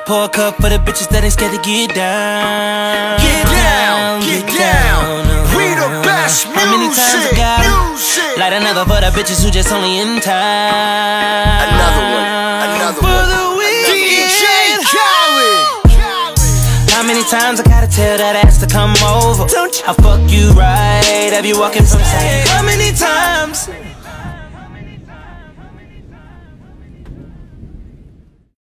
Pour a cup for the bitches that ain't scared to get down. Get down, get down. We the best music. How many times I gotta light another for the bitches who just only in time? Another one for the weekend. DJ Khaled. How many times I gotta tell that ass to come over? I'll fuck you right, have you walking from sight? How many times?